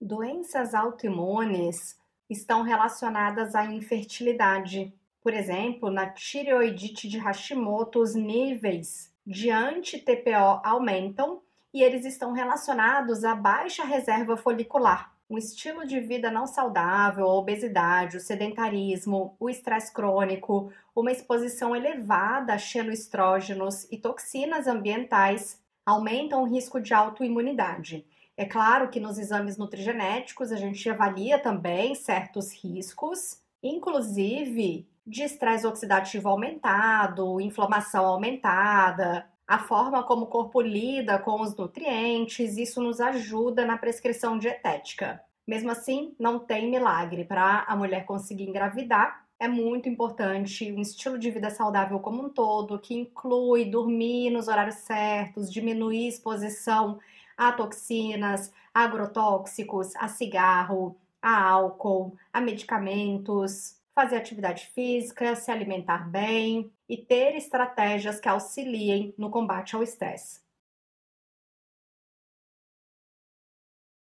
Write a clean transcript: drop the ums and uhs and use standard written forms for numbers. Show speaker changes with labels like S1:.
S1: Doenças autoimunes estão relacionadas à infertilidade. Por exemplo, na tireoidite de Hashimoto, os níveis de anti-TPO aumentam e eles estão relacionados à baixa reserva folicular. Um estilo de vida não saudável, a obesidade, o sedentarismo, o estresse crônico, uma exposição elevada a xenoestrógenos e toxinas ambientais aumentam o risco de autoimunidade. É claro que nos exames nutrigenéticos a gente avalia também certos riscos, inclusive de estresse oxidativo aumentado, inflamação aumentada, a forma como o corpo lida com os nutrientes, isso nos ajuda na prescrição dietética. Mesmo assim, não tem milagre para a mulher conseguir engravidar. É muito importante um estilo de vida saudável como um todo, que inclui dormir nos horários certos, diminuir exposição a toxinas, a agrotóxicos, a cigarro, a álcool, a medicamentos, fazer atividade física, se alimentar bem e ter estratégias que auxiliem no combate ao estresse.